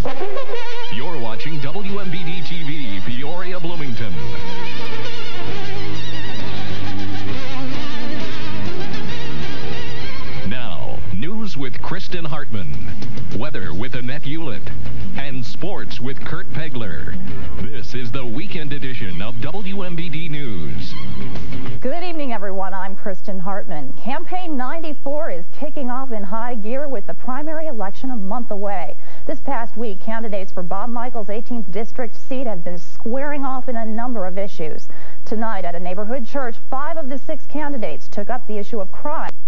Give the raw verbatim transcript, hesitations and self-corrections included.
You're watching W M B D T V, Peoria, Bloomington. Now, news with Kristen Hartman, weather with Annette Hewlett, and sports with Kurt Pegler. This is the weekend edition of W M B D News. Good evening, everyone. I'm Kristen Hartman. Campaign ninety-four is kicking off in high gear with the primary election a month away. This past week, candidates for Bob Michael's eighteenth district seat have been squaring off in a number of issues. Tonight at a neighborhood church, five of the six candidates took up the issue of crime